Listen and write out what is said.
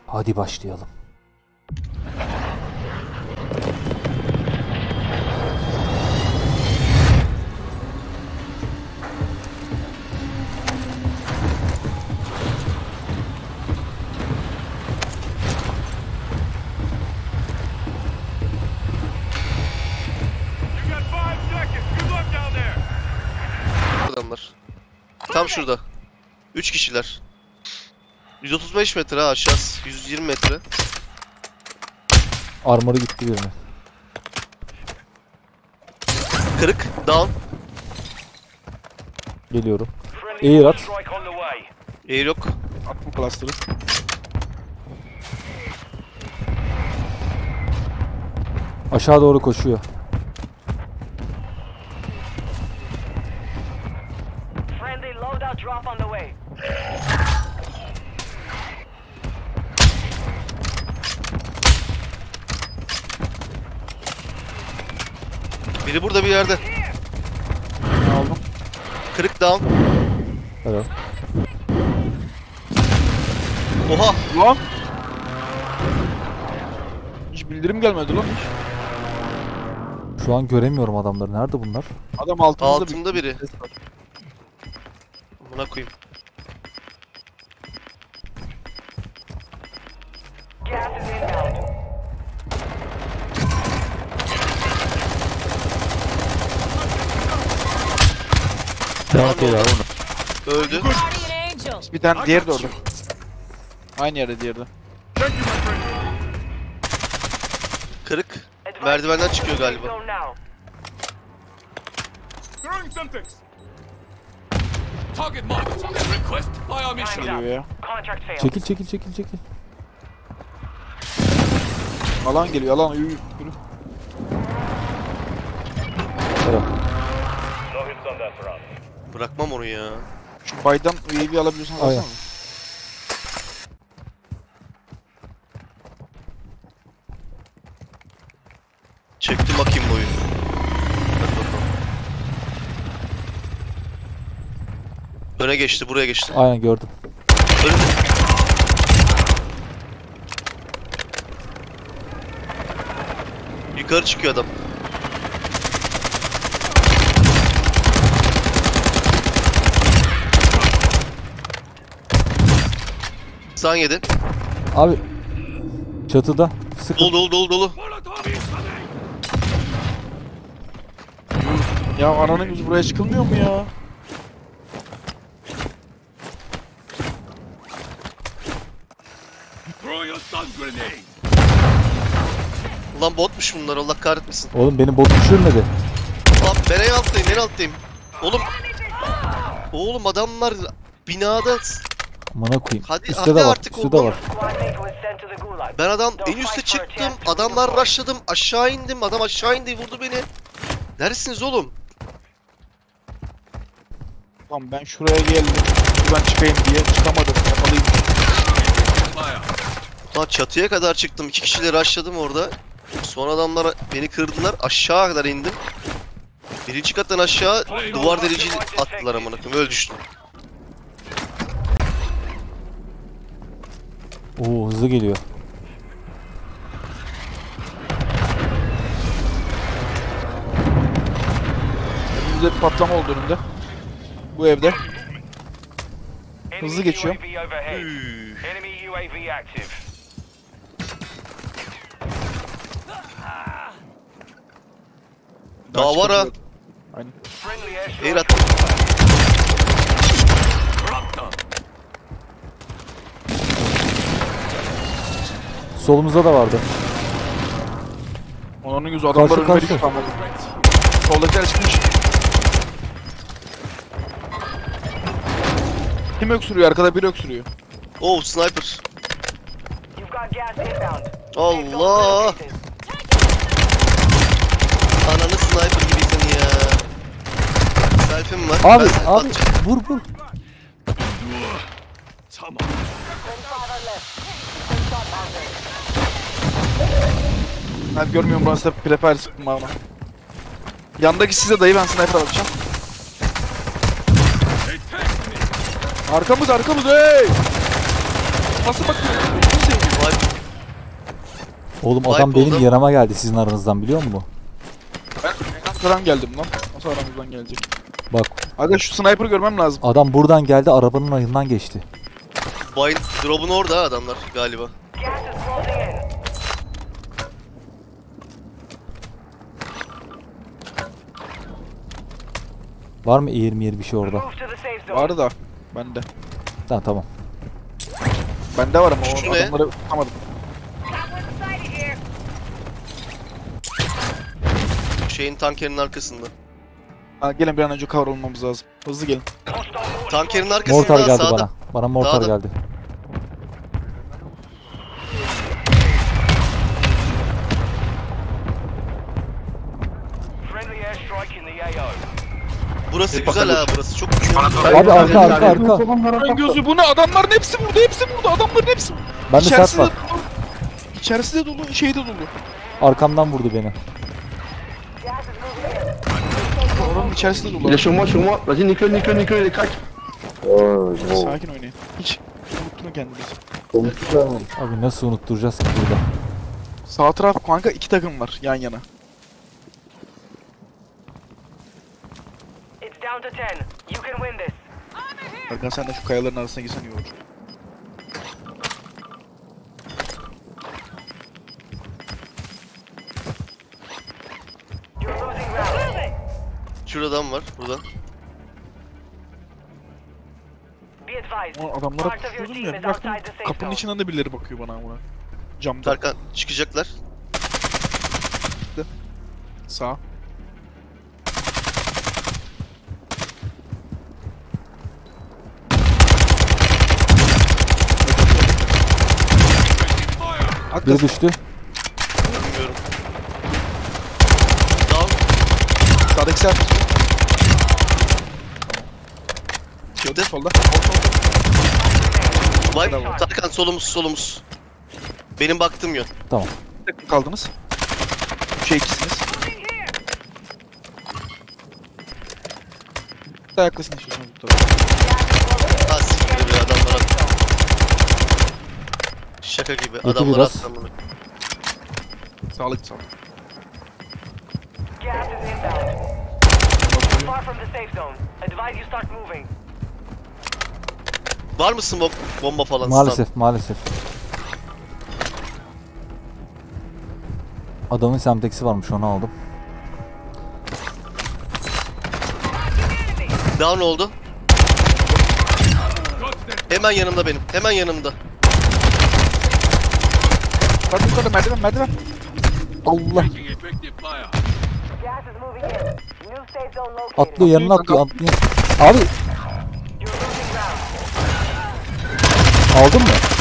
Hadi başlayalım. Adamlar. Tam şurada. 3 kişiler. 135 metre ha, aşağısı. 120 metre. Armoru gitti birine. Kırık. Down. Geliyorum. Air at. Air yok. Attım cluster'ı. Aşağı doğru koşuyor. Friendly loadout drop on the way. Biri burada bir yerde. Aldım. Kırık down. Evet. Oha. Lan! Hiç bildirim gelmedi lan hiç. Şu an göremiyorum adamları. Nerede bunlar? Adam altımızda Altında biri. Buna koyayım. Gas is inbound. Devam et onu. Öldü. Bir tane diğeri de orada. Aynı yerde diğeri de. Kırık. Merdivenden çıkıyor galiba. Go now. Target marked. Request fire mission. Geliyor ya. Contract failed. Çekil çekil çekil çekil. Alan geliyor alan. Yürü. Evet. Bırakmam onu ya. Şu baydan UAV alabiliyorsan Aynen. alsana. Çektim bakayım boyu. Hadi bakalım. Öne geçti, buraya geçti. Aynen gördüm. Önümde. Yukarı çıkıyor adam. Sen yedin. Abi çatıda sıkı. Dolu dolu dolu dolu. Ya ananın yüzü buraya çıkılmıyor mu ya? Throw your stun grenade. Ulan botmuş bunlar, Allah kahretmesin. Oğlum benim bot düşürmedi. Lan ben en alttayım, en alttayım. Oğlum. Oğlum adamlar binada. Amına koyayım. Hadi, Üstte hadi de var. artık Üstte de oğlum. var. Squad mate was sent to the gulag. Ben adam en üste çıktım. Adamlar rushladım. Aşağı indim. Adam aşağı indi, vurdu beni. Neredesiniz oğlum? Tamam ben şuraya geldim. Şuradan çıkayım diye çıkamadım. Yapalıyım. Fire. Lan çatıya kadar çıktım. 2 kişiyle rushladım orada. Sonra adamlar beni kırdılar. Aşağı kadar indim. Birinci kattan aşağı duvar delici attılar amına koyayım. Öyle düştüm. Oo hızlı geliyor. Önümüzde bir patlama oldu önümde. Bu evde. Hızlı geçiyor. UAV overhead. Üf. Enemy UAV active. Daha var ha. Aynen. Friendly airstrike. Air attım. Raptor. Solumuzda da vardı. Onun yüzü adamlar Karşı, önüme karşı. düştü kalmadı. Soldakiler çıkmış. Kim öksürüyor arkada, biri öksürüyor. Oh, sniper. You've got gas inbound. Allah! Ananı sniper gibisin ya. Selfie'm var. Abi Ben abi atacağım. vur vur. Tamam. Ben görmüyorum, burası da prepare sıktım bana. Yandaki size dayı, ben sniper alacağım. They take me. Arkamız hey! Nasıl bakıyorsun? Oğlum Wipe adam benim oldu. yanıma geldi sizin aranızdan biliyor musun? Ben arkadan geldim lan. Nasıl aramızdan gelecek? Bak Aga şu sniper'ı görmem lazım. adam buradan geldi arabanın ayından geçti. Vay, drop'un orada ha adamlar galiba. Gas is closing in. Var mı eğir bir şey orada? Move to the safe zone. Vardı da. Bende. Tamam. Bende var ama Şu o ne? adamları tutamadım. Şeyin tankerin arkasında. Ha, gelin bir an önce cover olmamız lazım. Hızlı gelin. Tankerin arkasında Mortar geldi sağda. bana. Bana mortar Sağda. geldi. Friendly airstrike in the AO. Burası güzel ha, burası çok güzel. Abi arka. Ön gözü bu ne? Adamların hepsi burada. Hepsi burada. Adamların hepsi. Bende sert var. dolu. İçerisi de dolu. Şey de dolu. Arkamdan vurdu beni. Gas is moving in. Oranın içerisi de dolu. Il est sur moi. Vas-y, nique-le, il est crack. Sakin oynayın. Hiç unutturun kendinizi. Abi nasıl unutturacağız ki burada? Sağ taraf kanka 2 takım var yan yana. It's down to 10. You can win this. Bakın sen de şu kayaların arasına girsen iyi olur. You're losing ground. Şurada adam var burada. Be advised. O adamlara Part of your pusuyordum team ya. is Bir baktım outside the safe kapının zone. içinden de birileri bakıyor bana amına. Camda. Tarkan çıkacaklar. Sağ. Fire! Hakkı Biri düştü. Bilmiyorum. Down. sağdaki sağ. Çıktı. Solda. Vay, Bravo. Tarkan solumuz. Benim baktığım yön. Tamam. Bir takım kaldınız. 3'e 2'siniz. Daha yaklaşın istiyorsanız bu tarafa. Ha siktir be adamlara. Şaka gibi. Yedi Adamlara biraz. attım bunu. Sağlık sağlık. Gas is inbound. Far from the safe zone. Advise you start moving. Var mı smoke bomba falan? Maalesef. Adamın semteksi varmış onu aldım. Down oldu. Got them! Hemen yanımda benim. Hemen yanımda. Bak yukarıda merdiven. Allah. Taking effective fire! Gas is moving in. New safe zone located. Atlıyor yanına atlıyor. Abi You're losing ground. aldın mı?